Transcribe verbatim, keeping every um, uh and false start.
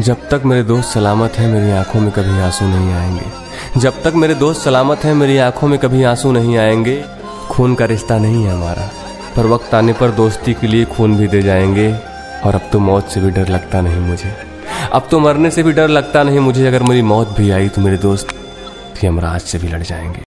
जब तक मेरे दोस्त सलामत हैं मेरी आंखों में कभी आंसू नहीं आएंगे। जब तक मेरे दोस्त सलामत हैं मेरी आंखों में कभी आंसू नहीं आएंगे। खून का रिश्ता नहीं है हमारा, पर वक्त आने पर दोस्ती के लिए खून भी दे जाएंगे। और अब तो मौत से भी डर लगता नहीं मुझे, अब तो मरने से भी डर लगता नहीं मुझे। अगर मेरी मौत भी आई तो मेरे दोस्त यमराज से भी लड़ जाएंगे।